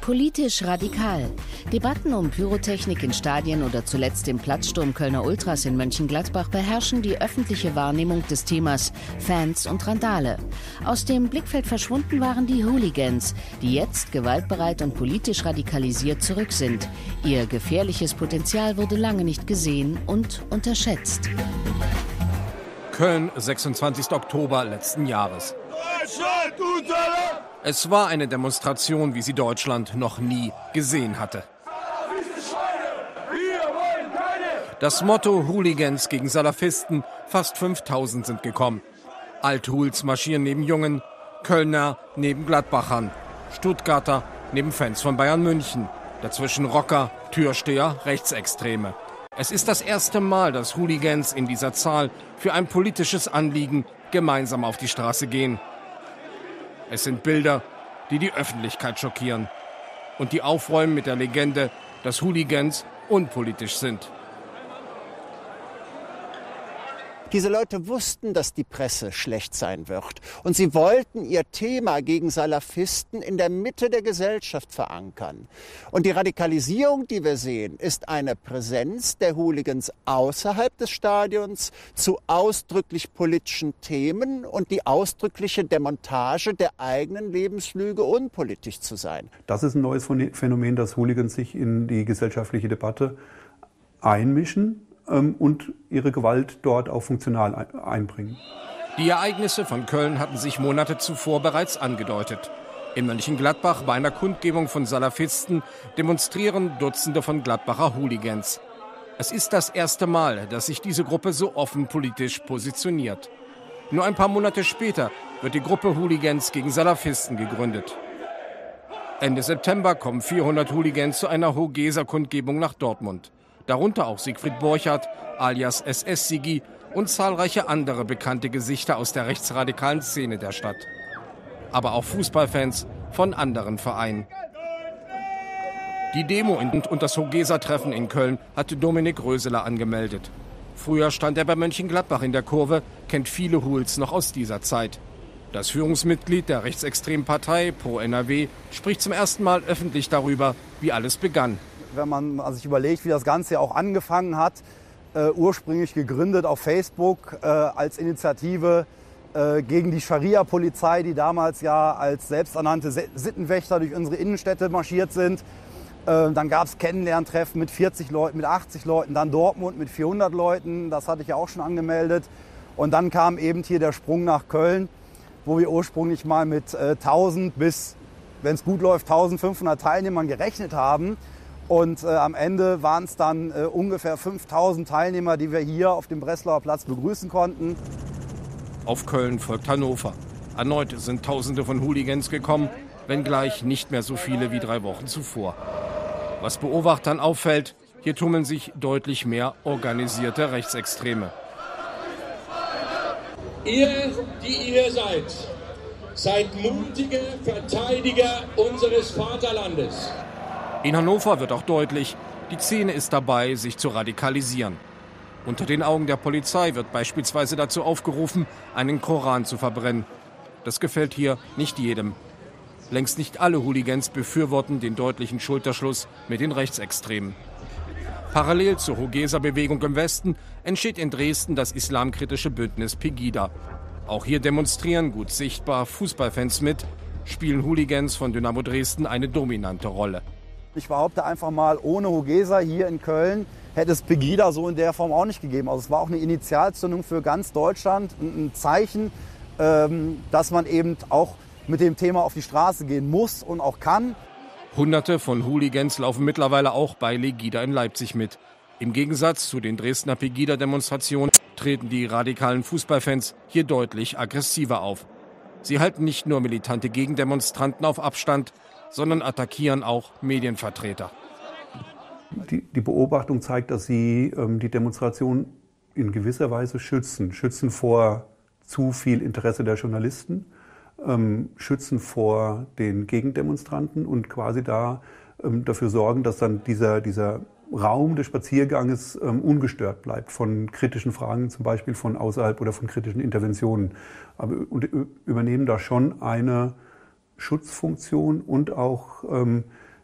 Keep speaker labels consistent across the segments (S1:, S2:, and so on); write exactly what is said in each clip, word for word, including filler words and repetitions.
S1: Politisch radikal. Debatten um Pyrotechnik in Stadien oder zuletzt den Platzsturm Kölner Ultras in Mönchengladbach beherrschen die öffentliche Wahrnehmung des Themas Fans und Randale. Aus dem Blickfeld verschwunden waren die Hooligans, die jetzt gewaltbereit und politisch radikalisiert zurück sind. Ihr gefährliches Potenzial wurde lange nicht gesehen und unterschätzt.
S2: Köln, sechsundzwanzigster Oktober letzten Jahres. Es war eine Demonstration, wie sie Deutschland noch nie gesehen hatte. Das Motto Hooligans gegen Salafisten, fast fünftausend sind gekommen. Althools marschieren neben Jungen, Kölner neben Gladbachern, Stuttgarter neben Fans von Bayern München, dazwischen Rocker, Türsteher, Rechtsextreme. Es ist das erste Mal, dass Hooligans in dieser Zahl für ein politisches Anliegen gemeinsam auf die Straße gehen. Es sind Bilder, die die Öffentlichkeit schockieren und die aufräumen mit der Legende, dass Hooligans unpolitisch sind.
S3: Diese Leute wussten, dass die Presse schlecht sein wird. Und sie wollten ihr Thema gegen Salafisten in der Mitte der Gesellschaft verankern. Und die Radikalisierung, die wir sehen, ist eine Präsenz der Hooligans außerhalb des Stadions zu ausdrücklich politischen Themen und die ausdrückliche Demontage der eigenen Lebenslüge, unpolitisch zu sein.
S4: Das ist ein neues Phänomen, dass Hooligans sich in die gesellschaftliche Debatte einmischen und ihre Gewalt dort auch funktional einbringen.
S2: Die Ereignisse von Köln hatten sich Monate zuvor bereits angedeutet. In Mönchengladbach bei einer Kundgebung von Salafisten demonstrieren Dutzende von Gladbacher Hooligans. Es ist das erste Mal, dass sich diese Gruppe so offen politisch positioniert. Nur ein paar Monate später wird die Gruppe Hooligans gegen Salafisten gegründet. Ende September kommen vierhundert Hooligans zu einer Hogeser-Kundgebung nach Dortmund. Darunter auch Siegfried Borchardt, alias S S-Sigi und zahlreiche andere bekannte Gesichter aus der rechtsradikalen Szene der Stadt. Aber auch Fußballfans von anderen Vereinen. Die Demo und das Hogeser-Treffen in Köln hatte Dominik Röseler angemeldet. Früher stand er bei Mönchengladbach in der Kurve, kennt viele Hools noch aus dieser Zeit. Das Führungsmitglied der rechtsextremen Partei Pro N R W spricht zum ersten Mal öffentlich darüber, wie alles begann.
S5: Wenn man sich überlegt, wie das Ganze ja auch angefangen hat, äh, ursprünglich gegründet auf Facebook äh, als Initiative äh, gegen die Scharia-Polizei, die damals ja als selbsternannte Sittenwächter durch unsere Innenstädte marschiert sind. Äh, dann gab es Kennenlerntreffen mit vierzig Leuten, mit achtzig Leuten, dann Dortmund mit vierhundert Leuten, das hatte ich ja auch schon angemeldet. Und dann kam eben hier der Sprung nach Köln, wo wir ursprünglich mal mit äh, tausend bis, wenn es gut läuft, eintausendfünfhundert Teilnehmern gerechnet haben. Und äh, am Ende waren es dann äh, ungefähr fünftausend Teilnehmer, die wir hier auf dem Breslauer Platz begrüßen konnten.
S2: Auf Köln folgt Hannover. Erneut sind Tausende von Hooligans gekommen, wenngleich nicht mehr so viele wie drei Wochen zuvor. Was Beobachtern auffällt, hier tummeln sich deutlich mehr organisierte Rechtsextreme.
S6: Ihr, die ihr seid, seid mutige Verteidiger unseres Vaterlandes.
S2: In Hannover wird auch deutlich, die Szene ist dabei, sich zu radikalisieren. Unter den Augen der Polizei wird beispielsweise dazu aufgerufen, einen Koran zu verbrennen. Das gefällt hier nicht jedem. Längst nicht alle Hooligans befürworten den deutlichen Schulterschluss mit den Rechtsextremen. Parallel zur Hogeser-Bewegung im Westen entsteht in Dresden das islamkritische Bündnis Pegida. Auch hier demonstrieren gut sichtbar Fußballfans mit, spielen Hooligans von Dynamo Dresden eine dominante Rolle.
S5: Ich behaupte einfach mal, ohne Hogeser hier in Köln hätte es Pegida so in der Form auch nicht gegeben. Also es war auch eine Initialzündung für ganz Deutschland, ein Zeichen, dass man eben auch mit dem Thema auf die Straße gehen muss und auch kann.
S2: Hunderte von Hooligans laufen mittlerweile auch bei Legida in Leipzig mit. Im Gegensatz zu den Dresdner Pegida-Demonstrationen treten die radikalen Fußballfans hier deutlich aggressiver auf. Sie halten nicht nur militante Gegendemonstranten auf Abstand, sondern attackieren auch Medienvertreter.
S4: Die, die Beobachtung zeigt, dass sie ähm, die Demonstration in gewisser Weise schützen. Schützen vor zu viel Interesse der Journalisten, ähm, schützen vor den Gegendemonstranten und quasi da ähm, dafür sorgen, dass dann dieser, dieser Raum des Spazierganges ähm, ungestört bleibt von kritischen Fragen, zum Beispiel von außerhalb oder von kritischen Interventionen. Aber und, übernehmen da schon eine Schutzfunktion und auch ähm,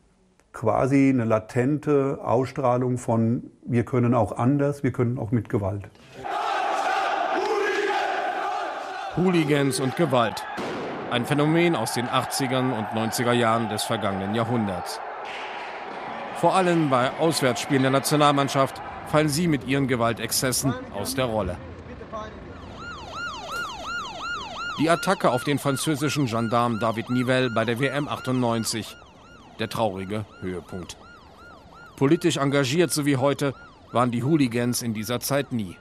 S4: quasi eine latente Ausstrahlung von wir können auch anders, wir können auch mit Gewalt.
S2: Hooligans und Gewalt. Ein Phänomen aus den achtzigern und neunziger Jahren des vergangenen Jahrhunderts. Vor allem bei Auswärtsspielen der Nationalmannschaft fallen sie mit ihren Gewaltexzessen aus der Rolle. Die Attacke auf den französischen Gendarm David Nivelle bei der W M achtundneunzig. Der traurige Höhepunkt. Politisch engagiert, so wie heute, waren die Hooligans in dieser Zeit nie.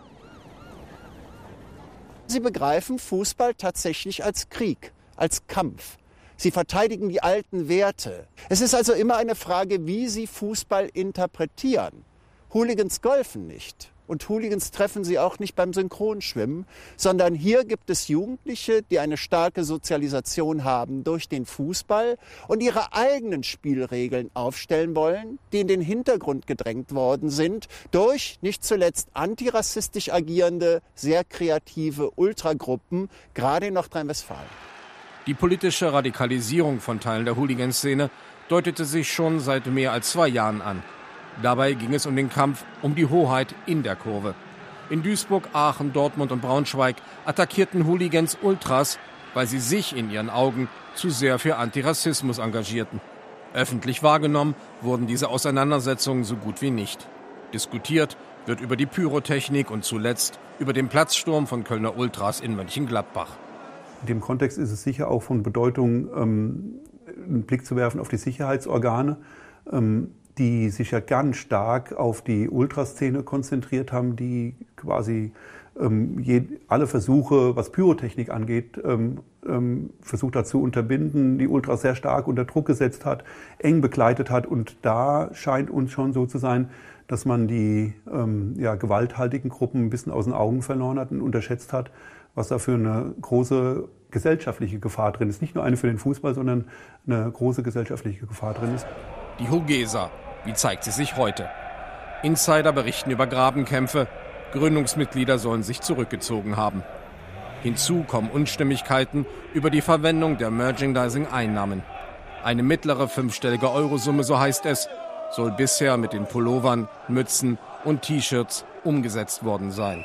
S3: Sie begreifen Fußball tatsächlich als Krieg, als Kampf. Sie verteidigen die alten Werte. Es ist also immer eine Frage, wie sie Fußball interpretieren. Hooligans golfen nicht. Und Hooligans treffen sie auch nicht beim Synchronschwimmen, sondern hier gibt es Jugendliche, die eine starke Sozialisation haben durch den Fußball und ihre eigenen Spielregeln aufstellen wollen, die in den Hintergrund gedrängt worden sind durch nicht zuletzt antirassistisch agierende, sehr kreative Ultragruppen, gerade in Nordrhein-Westfalen.
S2: Die politische Radikalisierung von Teilen der Hooligan-Szene deutete sich schon seit mehr als zwei Jahren an. Dabei ging es um den Kampf um die Hoheit in der Kurve. In Duisburg, Aachen, Dortmund und Braunschweig attackierten Hooligans Ultras, weil sie sich in ihren Augen zu sehr für Antirassismus engagierten. Öffentlich wahrgenommen wurden diese Auseinandersetzungen so gut wie nicht. Diskutiert wird über die Pyrotechnik und zuletzt über den Platzsturm von Kölner Ultras in Mönchengladbach.
S4: In dem Kontext ist es sicher auch von Bedeutung, ähm, einen Blick zu werfen auf die Sicherheitsorgane, ähm, die sich ja ganz stark auf die Ultraszene konzentriert haben, die quasi ähm, je, alle Versuche, was Pyrotechnik angeht, ähm, ähm, versucht hat zu unterbinden, die Ultras sehr stark unter Druck gesetzt hat, eng begleitet hat. Und da scheint uns schon so zu sein, dass man die ähm, ja, gewalthaltigen Gruppen ein bisschen aus den Augen verloren hat und unterschätzt hat, was da für eine große gesellschaftliche Gefahr drin ist. Nicht nur eine für den Fußball, sondern eine große gesellschaftliche Gefahr drin ist.
S2: Die Hogesa, wie zeigt sie sich heute? Insider berichten über Grabenkämpfe. Gründungsmitglieder sollen sich zurückgezogen haben. Hinzu kommen Unstimmigkeiten über die Verwendung der Merchandising-Einnahmen. Eine mittlere fünfstellige Eurosumme, so heißt es, soll bisher mit den Pullovern, Mützen und T-Shirts umgesetzt worden sein.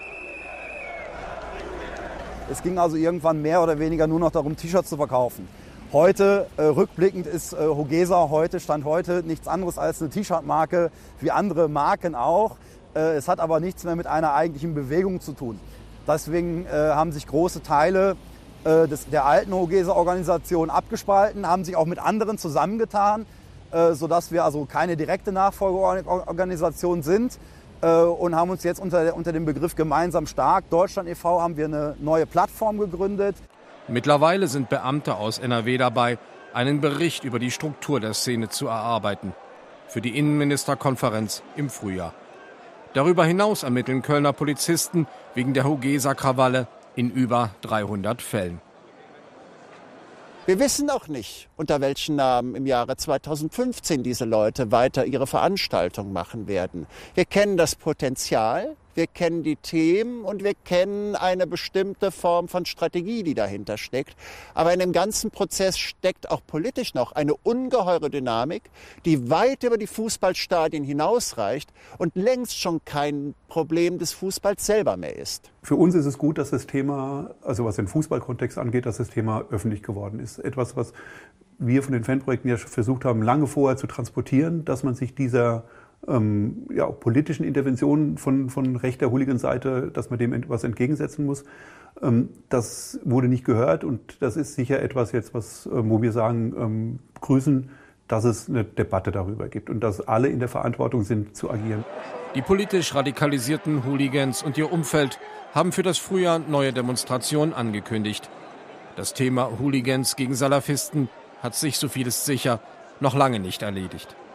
S5: Es ging also irgendwann mehr oder weniger nur noch darum, T-Shirts zu verkaufen. Heute, äh, rückblickend, ist äh, Hogesa heute, Stand heute, nichts anderes als eine T-Shirt-Marke, wie andere Marken auch. Äh, es hat aber nichts mehr mit einer eigentlichen Bewegung zu tun. Deswegen äh, haben sich große Teile äh, des, der alten Hogesa-Organisation abgespalten, haben sich auch mit anderen zusammengetan, äh, sodass wir also keine direkte Nachfolgeorganisation sind. Äh, und haben uns jetzt unter, unter dem Begriff Gemeinsam Stark Deutschland e V haben wir eine neue Plattform gegründet.
S2: Mittlerweile sind Beamte aus N R W dabei, einen Bericht über die Struktur der Szene zu erarbeiten. Für die Innenministerkonferenz im Frühjahr. Darüber hinaus ermitteln Kölner Polizisten wegen der Hogesa-Krawalle in über dreihundert Fällen.
S3: Wir wissen auch nicht, unter welchen Namen im Jahre zweitausendfünfzehn diese Leute weiter ihre Veranstaltung machen werden. Wir kennen das Potenzial, wir kennen die Themen und wir kennen eine bestimmte Form von Strategie, die dahinter steckt. Aber in dem ganzen Prozess steckt auch politisch noch eine ungeheure Dynamik, die weit über die Fußballstadien hinausreicht und längst schon kein Problem des Fußballs selber mehr ist.
S4: Für uns ist es gut, dass das Thema, also was den Fußballkontext angeht, dass das Thema öffentlich geworden ist. Etwas, was wir von den Fanprojekten ja versucht haben, lange vorher zu transportieren, dass man sich dieser ähm, ja, auch politischen Interventionen von, von rechter Hooligan-Seite, dass man dem etwas entgegensetzen muss. Ähm, das wurde nicht gehört und das ist sicher etwas jetzt, was, ähm, wo wir sagen, ähm, grüßen, dass es eine Debatte darüber gibt und dass alle in der Verantwortung sind, zu agieren.
S2: Die politisch radikalisierten Hooligans und ihr Umfeld haben für das Frühjahr neue Demonstrationen angekündigt. Das Thema Hooligans gegen Salafisten hat sich, so viel ist sicher, noch lange nicht erledigt.